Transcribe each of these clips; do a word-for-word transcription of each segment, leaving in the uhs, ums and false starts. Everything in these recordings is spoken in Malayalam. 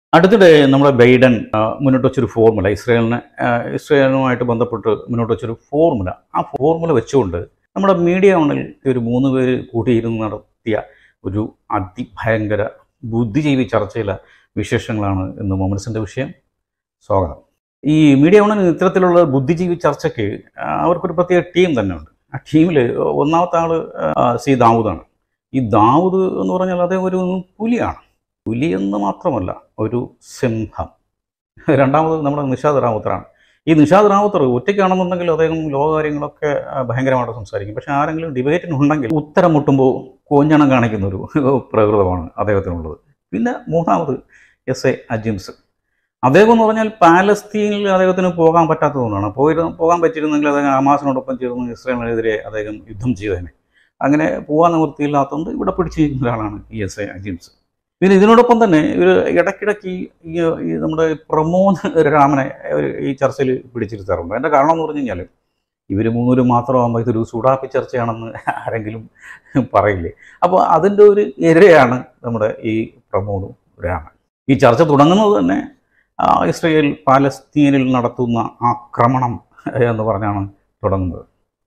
അടുത്തിടെ നമ്മുടെ ബൈഡൻ മുന്നോട്ട് വെച്ചൊരു ഫോർമുല ഇസ്രയേലിനെ ഇസ്രയേലുമായിട്ട് ബന്ധപ്പെട്ട് മുന്നോട്ട് വെച്ചൊരു ഫോർമുല ആ ഫോർമുല വെച്ചുകൊണ്ട് നമ്മുടെ മീഡിയ ഓണിൽ ഒരു മൂന്ന് പേര് കൂടിയിരുന്ന് നടത്തിയ ഒരു അതിഭയങ്കര ബുദ്ധിജീവി ചർച്ചയിലെ വിശേഷങ്ങളാണ് ഇന്ന് മൊമെന്റ്സിൻ്റെ വിഷയം. സ്വാഗതം. ഈ മീഡിയ ഓണിൽ ഇത്തരത്തിലുള്ള ബുദ്ധിജീവി ചർച്ചയ്ക്ക് അവർക്കൊരു പ്രത്യേക ടീം തന്നെ ഉണ്ട്. ആ ടീമിൽ ഒന്നാമത്തെ ആൾ സി ദാവൂദാണ്. ഈ ദാവൂദ് എന്ന് പറഞ്ഞാൽ അദ്ദേഹം ഒരു പുലിയാണ്. പുലി എന്ന് മാത്രമല്ല, ഒരു സിംഹം. രണ്ടാമത് നമ്മുടെ നിഷാദ് റാവുത്തറാണ്. ഈ നിഷാദ് റാവുത്തർ ഒറ്റയ്ക്കാണെന്നുണ്ടെങ്കിൽ അദ്ദേഹം ലോകകാര്യങ്ങളൊക്കെ ഭയങ്കരമായിട്ട് സംസാരിക്കും. പക്ഷേ ആരെങ്കിലും ഡിബേറ്റിനുണ്ടെങ്കിൽ ഉത്തരം മുട്ടുമ്പോൾ കോഞ്ഞണം കാണിക്കുന്നൊരു പ്രകൃതമാണ് അദ്ദേഹത്തിനുള്ളത്. പിന്നെ മൂന്നാമത് എസ് എ അജിംസ്. അദ്ദേഹം എന്ന് പറഞ്ഞാൽ പാലസ്തീനിൽ അദ്ദേഹത്തിന് പോകാൻ പറ്റാത്തതുകൊണ്ടാണ്. പോയി പോകാൻ പറ്റിയിരുന്നെങ്കിൽ അദ്ദേഹം ഹമാസിനോടൊപ്പം ചേർന്ന് ഇസ്രായേലിനെതിരെ അദ്ദേഹം യുദ്ധം ചെയ്തേനെ. അങ്ങനെ പോകാൻ നിവൃത്തിയില്ലാത്തതുകൊണ്ട് ഇവിടെ പിടിച്ചിരിക്കുന്ന ഒരാളാണ് ഈ എസ് എ അജിംസ്. പിന്നെ ഇതിനോടൊപ്പം തന്നെ ഒരു ഇടയ്ക്കിടയ്ക്ക് ഈ ഈ നമ്മുടെ പ്രമോദ് രാമനെ ഈ ചർച്ചയിൽ പിടിച്ചിരുത്താറുണ്ട്. അതിൻ്റെ കാരണം എന്ന് പറഞ്ഞു കഴിഞ്ഞാൽ ഇവർ മൂന്നൂര് മാത്രമാകുമ്പോൾ ഇതൊരു സൂടാപ്പി ചർച്ചയാണെന്ന് ആരെങ്കിലും പറയില്ലേ. അപ്പോൾ അതിൻ്റെ ഒരു ഇരയാണ് നമ്മുടെ ഈ പ്രമോദ് രാമൻ. ഈ ചർച്ച തുടങ്ങുന്നത് തന്നെ ഇസ്രയേൽ പാലസ്തീനിൽ നടത്തുന്ന ആക്രമണം എന്ന് പറഞ്ഞാണ് തുടങ്ങുന്നത്.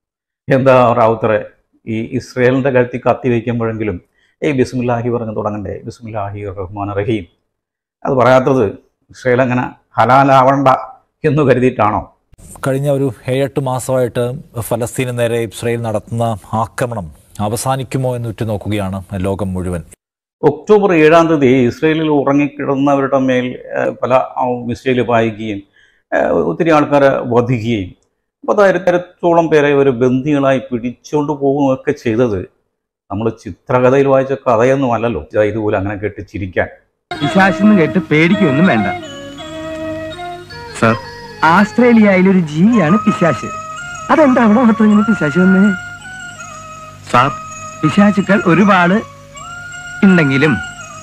എന്താ റാവുത്തറെ, ഈ ഇസ്രയേലിൻ്റെ കഴുത്തി കത്തി വയ്ക്കുമ്പോഴെങ്കിലും ഏയ് ബിസ്മില്ലാഹി പറഞ്ഞ് തുടങ്ങണ്ടേ, ബിസ്മില്ലാഹി റഹ്മാൻ റഹീം. അത് പറയാത്തത് ഇസ്രയേൽ അങ്ങനെ ഹലാലാവണ്ട എന്ന് കരുതിയിട്ടാണോ? കഴിഞ്ഞ ഒരു ഏഴെട്ട് മാസമായിട്ട് ഫലസ്തീന് നേരെ ഇസ്രയേൽ നടത്തുന്ന ആക്രമണം അവസാനിക്കുമോ എന്ന് ഉറ്റുനോക്കുകയാണ് ലോകം മുഴുവൻ. ഒക്ടോബർ ഏഴാം തീയതി ഇസ്രയേലിൽ ഉറങ്ങിക്കിടന്നവരുടെ മേൽ പല മിസൈൽ പായിക്കുകയും ഒത്തിരി ആൾക്കാരെ വധിക്കുകയും പത്തായിരത്തോളം പേരെ ഒരു ബന്ദികളായി പിടിച്ചുകൊണ്ട് പോവുകയൊക്കെ ചെയ്തത് നമ്മൾ ചിത്രകഥയിൽ വായിച്ച കഥയൊന്നും അല്ലല്ലോ. ഇതുപോലെ അങ്ങനെ കേട്ട് ചിരിക്കാൻ പിശാചെന്ന് കേട്ട് പേടിക്കൊന്നും വേണ്ട സർ. ആസ്ട്രേലിയയിലൊരു ജീവിയാണ് പിശാച്. അതെന്താ അവിടെ മാത്രം ഇങ്ങനെ പിശാച് വന്നേ സാർ? പിശാചുക്കൾ ഒരുപാട് ഉണ്ടെങ്കിലും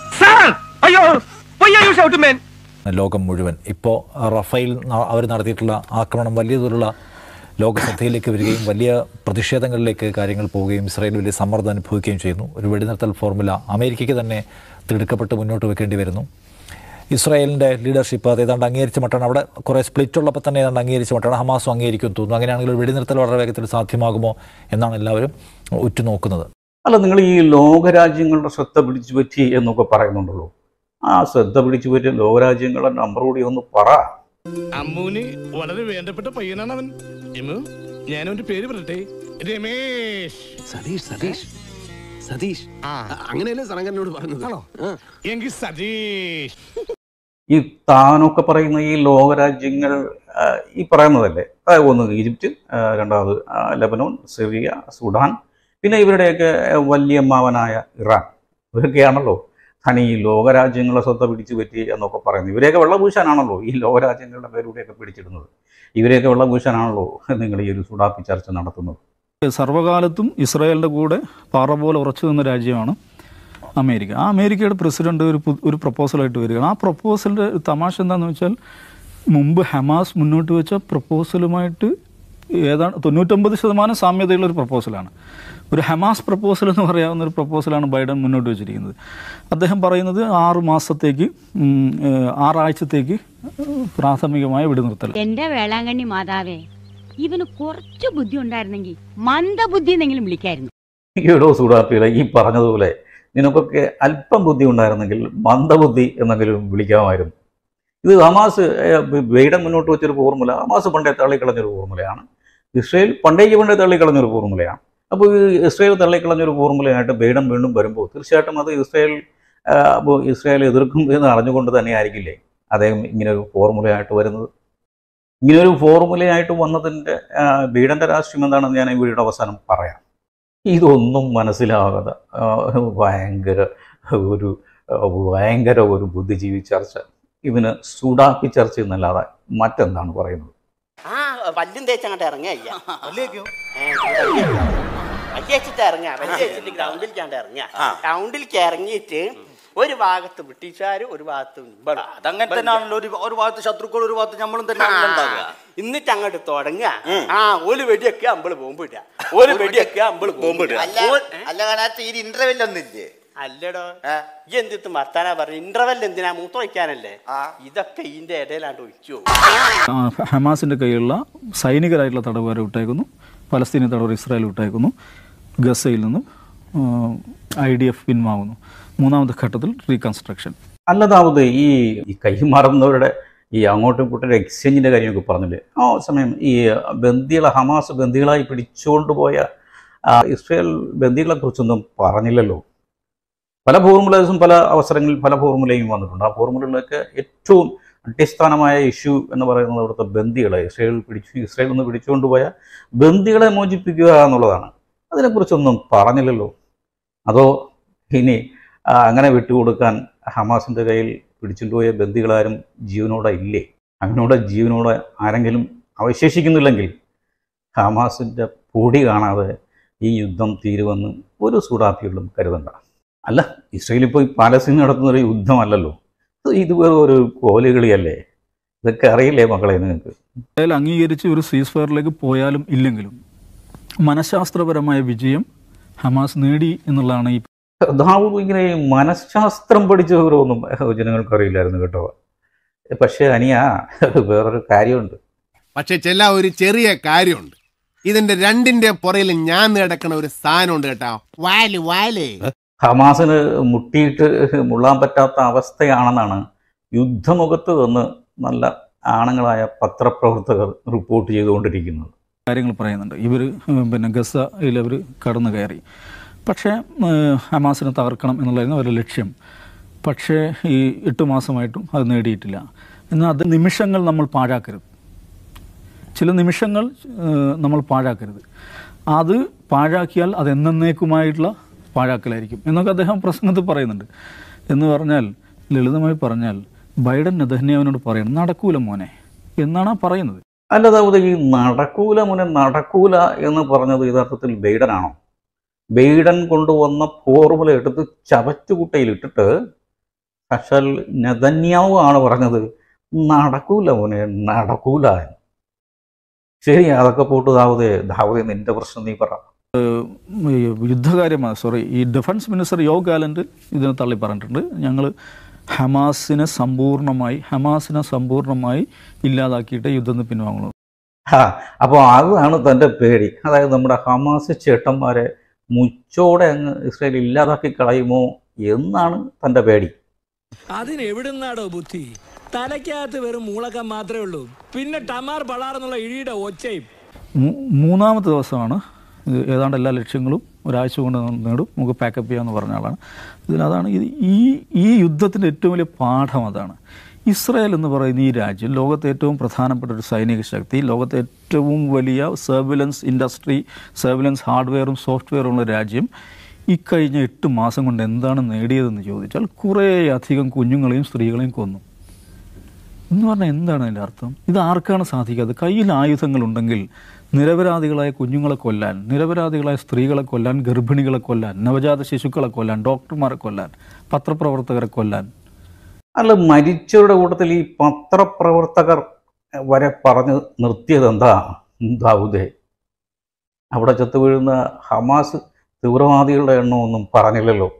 ലോകം മുഴുവൻ ഇപ്പോൾ റഫേൽ അവർ നടത്തിയിട്ടുള്ള ആക്രമണം വലിയ തോതിലുള്ള ലോകശ്രദ്ധയിലേക്ക് വരികയും വലിയ പ്രതിഷേധങ്ങളിലേക്ക് കാര്യങ്ങൾ പോവുകയും ഇസ്രായേൽ വലിയ സമ്മർദ്ദം അനുഭവിക്കുകയും ചെയ്യുന്നു. ഒരു വെടിനിർത്തൽ ഫോർമുല അമേരിക്കയ്ക്ക് തന്നെ തിടുക്കപ്പെട്ട് മുന്നോട്ട് വെക്കേണ്ടി വരുന്നു. ഇസ്രായേലിൻ്റെ ലീഡർഷിപ്പ് അത് ഏതാണ്ട് അംഗീകരിച്ച മട്ടാണ്. അവിടെ കുറേ സ്പ്ലിറ്റ് ഉള്ളപ്പോൾ തന്നെ ഏതാണ്ട് അംഗീകരിച്ച മട്ടാണ്. ഹമാസും അംഗീകരിക്കും തോന്നുന്നു. അങ്ങനെയാണെങ്കിൽ ഒരു വെടിനിർത്തൽ വളരെ വേഗത്തിൽ സാധ്യമാകുമോ എന്നാണ് എല്ലാവരും ഉറ്റുനോക്കുന്നത്. അല്ല, നിങ്ങൾ ഈ ലോകരാജ്യങ്ങളുടെ ശ്രദ്ധ പിടിച്ചു പറ്റി എന്നൊക്കെ പറയുന്നുണ്ടല്ലോ. ആ ശ്രദ്ധ പിടിച്ചു പറ്റിയ ലോകരാജ്യങ്ങളുടെ നമ്പർ കൂടി ഒന്ന് പറ. അമ്മൂന് വളരെ വേണ്ടപ്പെട്ട പയ്യനാണ് അവൻ. ഞാനവന്റെ പേര് പറയട്ടെ, രമേശ്. സതീഷ് സതീഷ് സതീഷ് അങ്ങനെയല്ലേ സനകനോട് പറഞ്ഞതാണോ? എങ്കിൽ സതീഷ്. ഈ താനൊക്കെ പറയുന്ന ഈ ലോകരാജ്യങ്ങൾ ഈ പറയുന്നതല്ലേ? ഒന്ന് ഈജിപ്റ്റ്, രണ്ടാമത് ലെബനോൻ, സിറിയ, സുഡാൻ, പിന്നെ ഇവരുടെയൊക്കെ വല്യമ്മാവനായ ഇറാൻ. ഇവരൊക്കെയാണല്ലോ താൻ ഈ ലോകരാജ്യങ്ങളെ ശ്രദ്ധ പിടിച്ചു പറ്റി എന്നൊക്കെ പറയുന്നത്. ഇവരെയൊക്കെ വെള്ളപൂശാനാണല്ലോ ഈ ലോകരാജ്യങ്ങളുടെ പേരൂടെയൊക്കെ പിടിച്ചിടുന്നത്. ഇവരെയൊക്കെ വെള്ളപൂശാനാണല്ലോ നിങ്ങൾ ഈ ഒരു സുഡാപ്പി ചർച്ച നടത്തുന്നത്. സർവ്വകാലത്തും ഇസ്രായേലിൻ്റെ കൂടെ പാറ പോലെ ഉറച്ചു നിന്ന രാജ്യമാണ് അമേരിക്ക. ആ അമേരിക്കയുടെ പ്രസിഡന്റ് ഒരു ഒരു പ്രപ്പോസലായിട്ട് വരികയാണ്. ആ പ്രപ്പോസലിൻ്റെ തമാശ എന്താണെന്ന് വെച്ചാൽ, മുമ്പ് ഹമാസ് മുന്നോട്ട് വെച്ച പ്രപ്പോസലുമായിട്ട് ഏതാണ് തൊണ്ണൂറ്റൊമ്പത് ശതമാനം സാമ്യതയുള്ള ഒരു പ്രപ്പോസലാണ്. ഒരു ഹമാസ് പ്രപ്പോസൽ എന്ന് പറയാവുന്ന ഒരു പ്രപ്പോസലാണ് ബൈഡൻ മുന്നോട്ട് വെച്ചിരിക്കുന്നത്. അദ്ദേഹം പറയുന്നത് ആറ് മാസത്തേക്ക് ആറാഴ്ചത്തേക്ക് പ്രാഥമികമായ വെടിനിർത്തൽ. എന്റെ വേളാങ്കണ്ണി മാതാവേ, ഇവന് കുറച്ച് ബുദ്ധി ഉണ്ടായിരുന്നെങ്കിൽ മന്ദബുദ്ധി എന്നെങ്കിലും വിളിക്കായിരുന്നു. ഈടോ സൂടാപ്പികളെ, ഈ പറഞ്ഞതുപോലെ നിനക്കൊക്കെ അല്പം ബുദ്ധി ഉണ്ടായിരുന്നെങ്കിൽ മന്ദബുദ്ധി എന്നെങ്കിലും വിളിക്കാമായിരുന്നു. ഇത് ഹമാസ് ബൈഡൻ മുന്നോട്ട് വെച്ചൊരു ഫോർമുല. ഹമാസ് പണ്ടേ തള്ളിക്കളഞ്ഞൊരു ഫോർമുലയാണ്. ഇസ്രയേൽ പണ്ടേക്ക് പണ്ടേ തള്ളിക്കളഞ്ഞൊരു ഫോർമുലയാണ്. അപ്പോൾ ഈ ഇസ്രയേൽ തള്ളിക്കളഞ്ഞൊരു ഫോർമുലയായിട്ട് ബൈഡൻ വീണ്ടും വരുമ്പോൾ തീർച്ചയായിട്ടും അത് ഇസ്രയേൽ അപ്പോൾ ഇസ്രയേൽ എതിർക്കും എന്ന് അറിഞ്ഞുകൊണ്ട് തന്നെ ആയിരിക്കില്ലേ അദ്ദേഹം ഇങ്ങനൊരു ഫോർമുലയായിട്ട് വരുന്നത്. ഇങ്ങനൊരു ഫോർമുലയായിട്ട് വന്നതിൻ്റെ ബൈഡൻ്റെ രാഷ്ട്രീയം എന്താണെന്ന് ഞാൻ ഈ വീഡിയോയുടെ അവസാനം പറയാം. ഇതൊന്നും മനസ്സിലാകാതെ ഭയങ്കര ഒരു ഭയങ്കര ഒരു ബുദ്ധിജീവി ചർച്ച. ഇതിന് സൂടാപ്പി ചർച്ച എന്നല്ലാതെ മറ്റെന്താണ് പറയുന്നത്? ആ വല്ലും തേച്ചങ്ങോട്ട് ഇറങ്ങിയ വല്യച്ചിട്ട് ഇറങ്ങാ വല്യച്ചിട്ട് ഗ്രൗണ്ടിലേക്കാണ്ട് ഇറങ്ങിയ ഗ്രൗണ്ടിലേക്ക് ഇറങ്ങിയിട്ട് ഒരു ഭാഗത്ത് ബ്രിട്ടീഷുകാർ, ഒരു ഭാഗത്ത് അതങ്ങനെ തന്നെയാണല്ലോ. ഒരു ഭാഗത്ത് ശത്രുക്കൾ, ഒരു ഭാഗത്ത് നമ്മളും തന്നെ. എന്നിട്ട് അങ്ങോട്ട് തുടങ്ങുക. ആ ഒരു വെടിയൊക്കെ അമ്പള് പോകുമ്പോ ഇടുക, ഒരു വെടിയൊക്കെ അമ്പള് പോകുമ്പോ ഇടുക. അല്ല, ഇതിന് ഇന്റർവെൽ ഒന്നില്ലേ? അല്ലടോ ഈ എന്തിത്ത് മർത്താനാ പറഞ്ഞു ഇന്റർവെൽ എന്തിനാ മൂത്ത വയ്ക്കാനല്ലേ ഇതൊക്കെ ഇതിന്റെ ഇടയിലാണ്ട് ഒഴിച്ചു. ഹമാസിന്റെ കയ്യിലുള്ള സൈനികരായിട്ടുള്ള തടവുകാരെ വിട്ടയക്കുന്നു, പലസ്തീനി തടവർ ഇസ്രായേൽ വിട്ടയക്കുന്നു, ഗസയിൽ നിന്നും ഐ ഡി എഫ് പിൻവാങ്ങുന്നു. മൂന്നാമത്തെ ഘട്ടത്തിൽ റീകൺസ്ട്രക്ഷൻ. അല്ലതാവത് ഈ ഈ കൈമാറുന്നവരുടെ ഈ അങ്ങോട്ടും ഇങ്ങോട്ടും എക്സ്ചേഞ്ചിൻ്റെ കാര്യമൊക്കെ പറഞ്ഞില്ലേ, ആ സമയം ഈ ബന്ദികളെ ഹമാസ് ബന്ദികളായി പിടിച്ചുകൊണ്ടുപോയ ഇസ്രായേൽ ബന്ദികളെ കുറിച്ചൊന്നും പറഞ്ഞില്ലല്ലോ. പല ഫോർമുലേഴ്സും പല അവസരങ്ങളിൽ പല ഫോർമുലയും വന്നിട്ടുണ്ട്. ആ ഫോർമുലകളിലൊക്കെ ഏറ്റവും അടിസ്ഥാനമായ ഇഷ്യൂ എന്ന് പറയുന്നത് അവിടുത്തെ ബന്ദികളെ ഇസ്രായേൽ പിടിച്ചു ഇസ്രായേൽ നിന്ന് പിടിച്ചുകൊണ്ടുപോയ ബന്ദികളെ മോചിപ്പിക്കുക എന്നുള്ളതാണ്. അതിനെക്കുറിച്ചൊന്നും പറഞ്ഞില്ലല്ലോ. അതോ ഇനി അങ്ങനെ വിട്ടുകൊടുക്കാൻ ഹമാസിൻ്റെ കയ്യിൽ പിടിച്ചുകൊണ്ടുപോയ ബന്ദികളാരും ജീവനോടെ ഇല്ലേ? അങ്ങനോടെ ജീവനോടെ ആരെങ്കിലും അവശേഷിക്കുന്നില്ലെങ്കിൽ ഹമാസിൻ്റെ പൊടി കാണാതെ ഈ യുദ്ധം തീരുമെന്ന് ഒരു സൂഡാപ്പികളും കരുതണ്ട. അല്ല, ഇസ്രായേൽ ഇപ്പോൾ ഈ പാലസ്തീൻ നടത്തുന്നൊരു യുദ്ധമല്ലല്ലോ, ഇത് വേറെ ഒരു കോലുകളിയല്ലേ? ഇതൊക്കെ അറിയില്ലേ മക്കളെ നിങ്ങൾക്ക്? ഇസ്രായേൽ അംഗീകരിച്ച് ഒരു സീസ് ഫയറിലേക്ക് പോയാലും ഇല്ലെങ്കിലും മനഃശാസ്ത്രപരമായ വിജയം ഹമാസ് നേടി എന്നുള്ളതാണ്. ഈ ദാവൂദ് ഇങ്ങനെ മനഃശാസ്ത്രം പഠിച്ചവരൊന്നും ജനങ്ങൾക്ക് അറിയില്ലായിരുന്നു കേട്ടോ. പക്ഷേ അനിയ വേറൊരു കാര്യമുണ്ട്. പക്ഷെ ചില ഒരു ചെറിയ കാര്യമുണ്ട്. ഇതിന്റെ രണ്ടിന്റെ പുറയിൽ ഞാൻ നടക്കണ ഒരു സാധനമുണ്ട് കേട്ടോ. വാല് വാല് ഹമാസിന് മുട്ടിയിട്ട് മുള്ളാൻ പറ്റാത്ത അവസ്ഥയാണെന്നാണ് യുദ്ധമുഖത്ത് നിന്ന് നല്ല ആണുങ്ങളായ പത്രപ്രവർത്തകർ റിപ്പോർട്ട് ചെയ്തുകൊണ്ടിരിക്കുന്നത്. കാര്യങ്ങൾ പറയുന്നുണ്ട്. ഇവർ പിന്നെ ഗസയിൽ അവർ കടന്നു കയറി, പക്ഷേ ഹമാസിനെ തകർക്കണം എന്നുള്ളതായിരുന്നു അവരുടെ ലക്ഷ്യം. പക്ഷേ ഈ എട്ട് മാസമായിട്ടും അത് നേടിയിട്ടില്ല. എന്നാൽ അത് നിമിഷങ്ങൾ നമ്മൾ പാഴാക്കരുത്. ചില നിമിഷങ്ങൾ നമ്മൾ പാഴാക്കരുത്. അത് പാഴാക്കിയാൽ അത് എന്നേക്കുമായിട്ടുള്ള പാഴാക്കലായിരിക്കും എന്നൊക്കെ അദ്ദേഹം പ്രസംഗത്തിൽ പറയുന്നുണ്ട്. എന്ന് പറഞ്ഞാൽ, ലളിതമായി പറഞ്ഞാൽ, ബൈഡൻ നെതന്യാഹുവിനോട് പറയണം, നടക്കൂല മോനെ എന്നാണ് പറയുന്നത്. അല്ലതാവത് ഈ നടക്കൂല മോനെ നടക്കൂല എന്ന് പറഞ്ഞത് യഥാർത്ഥത്തിൽ ബൈഡനാണോ? ബൈഡൻ കൊണ്ടുവന്ന ഫോർമുല എടുത്ത് ചവറ്റുകുട്ടയിലിട്ടിട്ട് പക്ഷേ നെതന്യാഹു ആണ് പറഞ്ഞത് നടക്കൂല മോനെ നടക്കൂല. ശരി, അതൊക്കെ പോട്ട് ദാവൂദേ ദാവൂദേ നിന്റെ പ്രശ്നം നീ പറ. യുദ്ധകാര്യമാണ് സോറി ഈ ഡിഫൻസ് മിനിസ്റ്റർ യോ ഗാലന്റ് ഇതിനെ തള്ളി പറഞ്ഞിട്ടുണ്ട്. ഞങ്ങൾ ഹമാസിനെ സമ്പൂർണ്ണമായി ഹമാസിനെ സമ്പൂർണ്ണമായി ഇല്ലാതാക്കിയിട്ട് യുദ്ധത്തിൽ പിൻവാങ്ങുള്ളൂ. ആ അപ്പോൾ അതാണ് തൻ്റെ പേടി. അതായത് നമ്മുടെ ഹമാസ് ചേട്ടന്മാരെ മുച്ചോടെ അങ്ങ് ഇസ്രായേൽ ഇല്ലാതാക്കി കളയുമോ എന്നാണ് തൻ്റെ പേടി. അതിനെവിടുന്നാടോ ബുദ്ധി? തലയ്ക്കകത്ത് വെറും മൂളക്കം മാത്രമേ ഉള്ളൂ, പിന്നെ ടമാർ ബളാറെന്നുള്ള ഇഴിയുടെ ഒച്ചയും. മൂന്നാമത്തെ ദിവസമാണ് ഇത്. ഏതാണ്ട് എല്ലാ ലക്ഷ്യങ്ങളും ഒരാഴ്ച കൊണ്ട് നേടും, നമുക്ക് പാക്കപ്പ് ചെയ്യാമെന്ന് പറഞ്ഞ ആളാണ്. ഇതിലതാണ് ഇത് ഈ ഈ യുദ്ധത്തിൻ്റെ ഏറ്റവും വലിയ പാഠം അതാണ്. ഇസ്രായേൽ എന്ന് പറയുന്ന ഈ രാജ്യം ലോകത്തെ ഏറ്റവും പ്രധാനപ്പെട്ട ഒരു സൈനിക ശക്തി, ലോകത്തെ ഏറ്റവും വലിയ സർവിലൻസ് ഇൻഡസ്ട്രി, സർവിലൻസ് ഹാർഡ്വെയറും സോഫ്റ്റ്വെയറും ഉള്ള രാജ്യം ഇക്കഴിഞ്ഞ എട്ട് മാസം കൊണ്ട് എന്താണ് നേടിയതെന്ന് ചോദിച്ചാൽ കുറേയധികം കുഞ്ഞുങ്ങളെയും സ്ത്രീകളെയും കൊന്നു എന്ന് പറഞ്ഞാൽ എന്താണ് അതിൻ്റെ അർത്ഥം? ഇത് ആർക്കാണ് സാധിക്കാത്തത്? കയ്യിൽ ആയുധങ്ങളുണ്ടെങ്കിൽ നിരപരാധികളായ കുഞ്ഞുങ്ങളെ കൊല്ലാൻ, നിരപരാധികളായ സ്ത്രീകളെ കൊല്ലാൻ, ഗർഭിണികളെ കൊല്ലാൻ, നവജാത ശിശുക്കളെ കൊല്ലാൻ, ഡോക്ടർമാരെ കൊല്ലാൻ, പത്രപ്രവർത്തകരെ കൊല്ലാൻ. അല്ല, മരിച്ചവരുടെ കൂട്ടത്തിൽ ഈ പത്രപ്രവർത്തകർ വരെ പറഞ്ഞ് നിർത്തിയത് എന്താ ദാവൂദേ? അവിടെ ചത്തു വീഴുന്ന ഹമാസ് തീവ്രവാദികളുടെ എണ്ണമൊന്നും പറഞ്ഞില്ലല്ലോ.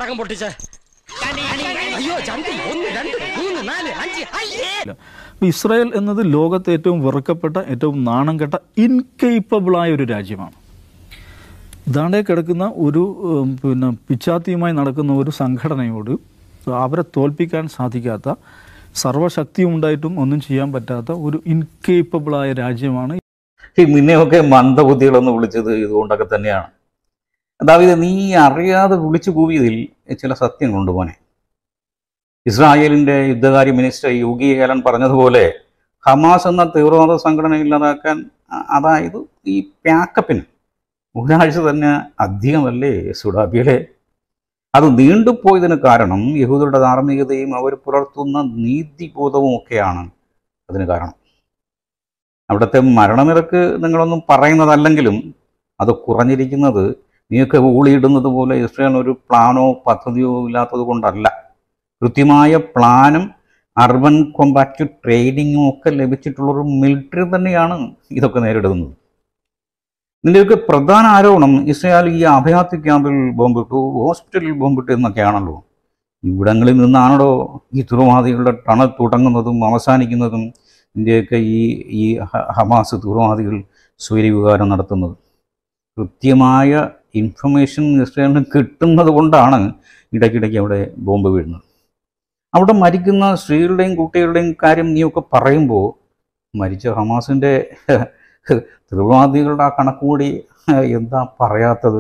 ഇസ്രായേൽ എന്നത് ലോകത്തെ ഏറ്റവും വെറുക്കപ്പെട്ട, ഏറ്റവും നാണം കെട്ട, ഇൻകേപ്പബിളായ ഒരു രാജ്യമാണ്. ഇതാണ്ടേ കിടക്കുന്ന ഒരു പിന്നെ പിച്ചാത്തിയുമായി നടക്കുന്ന ഒരു സംഘടനയോട് അവരെ തോൽപ്പിക്കാൻ സാധിക്കാത്ത, സർവ്വശക്തിയും ഉണ്ടായിട്ടും ഒന്നും ചെയ്യാൻ പറ്റാത്ത ഒരു ഇൻകേപ്പബിളായ രാജ്യമാണ്. ഈ നിന്നെയൊക്കെ മന്ദബുദ്ധികളെന്ന് വിളിച്ചത് ഇതുകൊണ്ടൊക്കെ തന്നെയാണ്. അതായത് നീ അറിയാതെ വിളിച്ചു കൂവിയതിൽ ചില സത്യങ്ങളുണ്ട് മോനെ. ഇസ്രായേലിൻ്റെ യുദ്ധകാര്യ മിനിസ്റ്റർ യൂഗി ഗാലന്റ് പറഞ്ഞതുപോലെ ഹമാസ് എന്ന തീവ്രവാദ സംഘടന ഇല്ലാതാക്കാൻ, അതായത് ഈ പാക്കപ്പിന് ഒരാഴ്ച തന്നെ അധികമല്ലേ സുഡാബിയിലെ? അത് നീണ്ടുപോയതിന് കാരണം യഹൂദരുടെ ധാർമ്മികതയും അവർ പുലർത്തുന്ന നീതിബോധവും ഒക്കെയാണ് അതിന് കാരണം. അവിടുത്തെ മരണനിരക്ക് നിങ്ങളൊന്നും പറയുന്നതല്ലെങ്കിലും അത് കുറഞ്ഞിരിക്കുന്നത് നീയൊക്കെ ഊളിയിടുന്നത് പോലെ ഇസ്രായേലിന് ഒരു പ്ലാനോ പദ്ധതിയോ ഇല്ലാത്തത് കൊണ്ടല്ല. കൃത്യമായ പ്ലാനും അർബൻ കോമ്പാക്റ്റ് ട്രെയിനിങ്ങും ഒക്കെ ലഭിച്ചിട്ടുള്ളൊരു മിലിറ്ററി തന്നെയാണ് ഇതൊക്കെ നേരിടുന്നത്. ഇതിൻ്റെയൊക്കെ പ്രധാന ആരോപണം ഇസ്രായേൽ ഈ അഭയാർത്ഥി ക്യാമ്പിൽ ബോംബിട്ടു, ഹോസ്പിറ്റലിൽ ബോംബിട്ടു എന്നൊക്കെയാണല്ലോ. ഇവിടങ്ങളിൽ നിന്നാണല്ലോ ഈ തീവ്രവാദികളുടെ ടണൽ തുടങ്ങുന്നതും അവസാനിക്കുന്നതും. ഇന്ത്യയൊക്കെ ഈ ഈ ഹമാസ് തീവ്രവാദികൾ സ്വൈരവികാരം നടത്തുന്നത്. കൃത്യമായ ഇൻഫർമേഷൻ ഇസ്രായേലിന് കിട്ടുന്നത് കൊണ്ടാണ് ഇടയ്ക്കിടയ്ക്ക് അവിടെ ബോംബ് വീഴുന്നത്. അവിടെ മരിക്കുന്ന സ്ത്രീകളുടെയും കുട്ടികളുടെയും കാര്യം നീയൊക്കെ പറയുമ്പോൾ മരിച്ച ഹമാസിൻ്റെ തീവ്രവാദികളുടെ ആ കണക്കുകൂടി എന്താ പറയാത്തത്?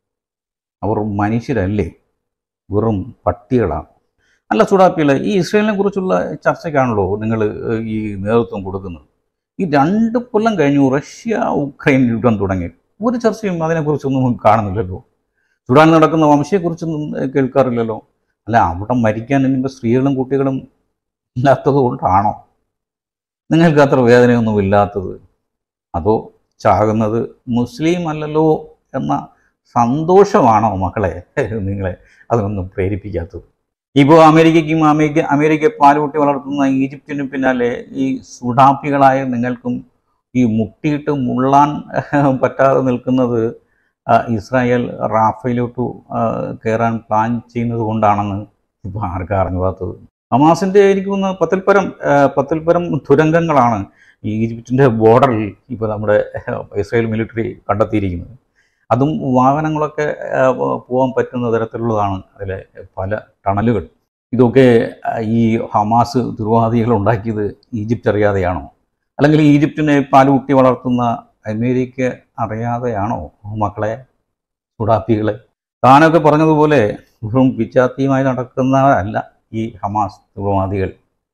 അവർ മനുഷ്യരല്ലേ, വെറും പട്ടികളാണ്. അല്ല സുഡാപ്പികളെ, ഈ ഇസ്രായേലിനെ കുറിച്ചുള്ള ചർച്ചയ്ക്കാണല്ലോ നിങ്ങൾ ഈ നേതൃത്വം കൊടുക്കുന്നത്. ഈ രണ്ട് കൊല്ലം കഴിഞ്ഞു റഷ്യ ഉക്രൈൻ യുദ്ധം തുടങ്ങി, ഒരു ചർച്ചയും അതിനെക്കുറിച്ചൊന്നും കാണുന്നില്ലല്ലോ. സുഡാൻ നടക്കുന്ന വംശയെക്കുറിച്ചൊന്നും കേൾക്കാറില്ലല്ലോ. അല്ല, അവിടെ മരിക്കാൻ ഇനിയിപ്പോൾ സ്ത്രീകളും കുട്ടികളും ഇല്ലാത്തത് കൊണ്ടാണോ നിങ്ങൾക്ക് അത്ര വേദനയൊന്നും ഇല്ലാത്തത്? അതോ ചാകുന്നത് മുസ്ലിം അല്ലല്ലോ എന്ന സന്തോഷമാണോ മക്കളെ നിങ്ങളെ അതിനൊന്നും പ്രേരിപ്പിക്കാത്തത്? ഇപ്പോൾ അമേരിക്കയ്ക്കും അമേരിക്ക അമേരിക്ക പാലുകുട്ടി വളർത്തുന്ന ഈജിപ്തിനും പിന്നാലെ ഈ സുഡാപ്പികളായ നിങ്ങൾക്കും ഈ മുട്ടിയിട്ട് മുള്ളാൻ പറ്റാതെ നിൽക്കുന്നത് ഇസ്രായേൽ റാഫയിലോട്ട് കയറാൻ പ്ലാൻ ചെയ്യുന്നത് കൊണ്ടാണെന്ന് ഇപ്പോൾ ആർക്കും അറിഞ്ഞുകൂടാത്തത്. ഹമാസിൻ്റെ ആയിരിക്കുന്ന പത്തിൽ പരം പത്തിൽ പരം തുരങ്കങ്ങളാണ് ഈ ഈജിപ്തിൻ്റെ ബോർഡറിൽ ഇപ്പോൾ നമ്മുടെ ഇസ്രായേൽ മിലിറ്ററി കണ്ടെത്തിയിരിക്കുന്നത്. അതും വാഹനങ്ങളൊക്കെ പോകാൻ പറ്റുന്ന തരത്തിലുള്ളതാണ് അതിലെ പല ടണലുകൾ. ഇതൊക്കെ ഈ ഹമാസ് തീവ്രവാദികൾ ഉണ്ടാക്കിയത് ഈജിപ്റ്റ് അറിയാതെയാണോ? അല്ലെങ്കിൽ ഈജിപ്തിനെ പാലുകുട്ടി വളർത്തുന്ന അമേരിക്ക അറിയാതെയാണോ മക്കളെ സുഡാപ്പികളെ? താനൊക്കെ പറഞ്ഞതുപോലെ വെറും പിച്ചാത്തിയുമായി നടക്കുന്നവരല്ല ഈ ഹമാസ് തീവ്രവാദികൾ.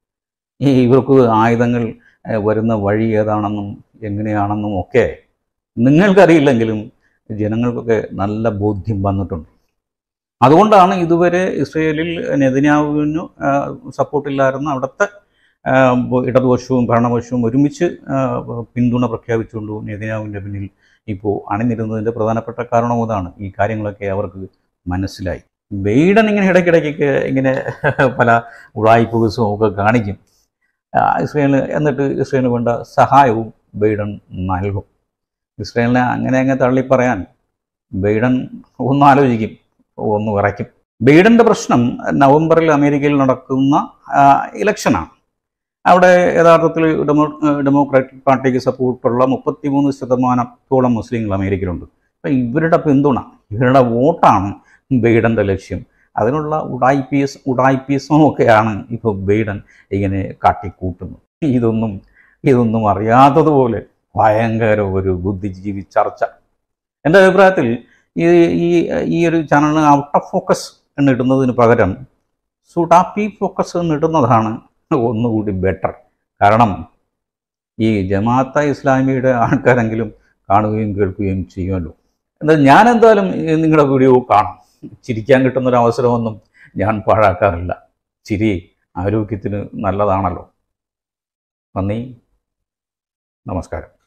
ഈ ഇവർക്ക് ആയുധങ്ങൾ വരുന്ന വഴി ഏതാണെന്നും എങ്ങനെയാണെന്നും ഒക്കെ നിങ്ങൾക്കറിയില്ലെങ്കിലും ജനങ്ങൾക്കൊക്കെ നല്ല ബോധ്യം വന്നിട്ടുണ്ട്. അതുകൊണ്ടാണ് ഇതുവരെ ഇസ്രയേലിൽ നെതന്യാഹുവിന് സപ്പോർട്ടില്ലായിരുന്ന അവിടുത്തെ ഇടതുപക്ഷവും ഭരണപക്ഷവും ഒരുമിച്ച് പിന്തുണ പ്രഖ്യാപിച്ചുകൊണ്ട് നെതന്യാഹുവിൻ്റെ പിന്നിൽ ഇപ്പോൾ അണിനിരുന്നതിൻ്റെ പ്രധാനപ്പെട്ട കാരണം അതാണ്. ഈ കാര്യങ്ങളൊക്കെ അവർക്ക് മനസ്സിലായി. ബൈഡൻ ഇങ്ങനെ ഇടയ്ക്കിടയ്ക്കൊക്കെ ഇങ്ങനെ പല ഉടായിപ്പുകസും ഒക്കെ കാണിക്കും ഇസ്രയേലിന്, എന്നിട്ട് ഇസ്രയേലിന് വേണ്ട സഹായവും ബൈഡൻ നൽകും. ഇസ്രയേലിനെ അങ്ങനെ അങ്ങ് തള്ളിപ്പറയാൻ ബൈഡൻ ഒന്ന് ആലോചിക്കും, ഒന്ന് വിറയ്ക്കും. ബൈഡൻ്റെ പ്രശ്നം നവംബറിൽ അമേരിക്കയിൽ നടക്കുന്ന ഇലക്ഷനാണ്. അവിടെ യഥാർത്ഥത്തിൽ ഡെമോ ഡെമോക്രാറ്റിക് പാർട്ടിക്ക് സപ്പോർട്ടുള്ള മുപ്പത്തിമൂന്ന് ശതമാനത്തോളം മുസ്ലിങ്ങൾ അമേരിക്കയിലുണ്ട്. അപ്പം ഇവരുടെ പിന്തുണ, ഇവരുടെ വോട്ടാണ് ബൈഡൻ്റെ ലക്ഷ്യം. അതിനുള്ള ഉഡായിപ്പീസ് ഉഡായിപ്പീസും ഒക്കെയാണ് ഇപ്പോൾ ബൈഡൻ ഇങ്ങനെ കാട്ടിക്കൂട്ടുന്നത്. ഇതൊന്നും ഇതൊന്നും അറിയാത്തതുപോലെ ഭയങ്കര ഒരു ബുദ്ധിജീവി ചർച്ച. എൻ്റെ അഭിപ്രായത്തിൽ ഈ ഈ ഈ ഒരു ചാനലിന് ഔട്ട് ഓഫ് ഫോക്കസ് എന്നിടുന്നതിന് പകരം സുഡാപ്പി ഫോക്കസ് എന്നിടുന്നതാണ് ഒന്നുകൂടി ബെറ്റർ. കാരണം ഈ ജമാഅത്തെ ഇസ്ലാമിയുടെ ആൾക്കാരെങ്കിലും കാണുകയും കേൾക്കുകയും ചെയ്യുമല്ലോ. എന്താ ഞാൻ എന്തായാലും നിങ്ങളുടെ വീഡിയോ കാണും. ചിരിക്കാൻ കിട്ടുന്നൊരു അവസരമൊന്നും ഞാൻ പാഴാക്കാറില്ല. ചിരി ആരോഗ്യത്തിന് നല്ലതാണല്ലോ. നന്ദി, നമസ്കാരം.